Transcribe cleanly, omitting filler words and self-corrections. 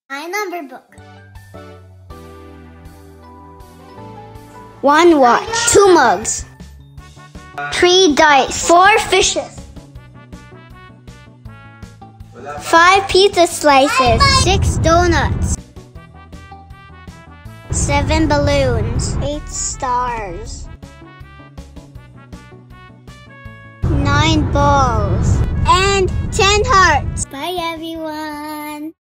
My number book. 1 watch, 2 mugs, 3 dice, 4 fishes, 5 pizza slices, 6 donuts, 7 balloons, 8 stars, 9 balls, and 10 hearts. Bye everyone.